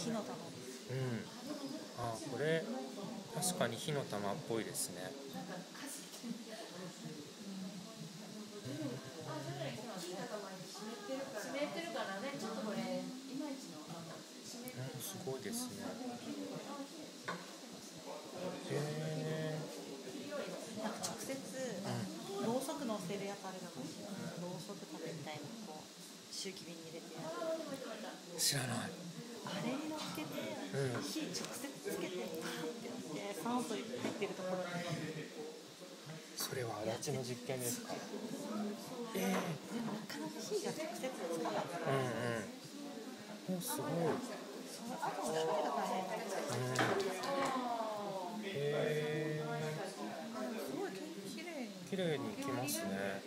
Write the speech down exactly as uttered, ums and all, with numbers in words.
火の玉です。 うん。あ、これ確かに火の玉っぽいですね。 湿ってるからね、ちょっとこれいまいちの湿ってる。 うん、すごいですね。へー。 なんか直接、うん、ろうそく乗せるやつあるじゃないですか。ろうそく立てみたいなこう周期瓶に入れてやる。 知らない。 あれに乗っけて、うん、火直接つけてパーってやって酸素入ってるところに。 それは足立の実験ですか？ えー、でもなかなか火が直接つかない。 うんうん。お、すごい。 そう、あとの処理が大変だけど。 へー。 すごい綺麗に綺麗にいきますね。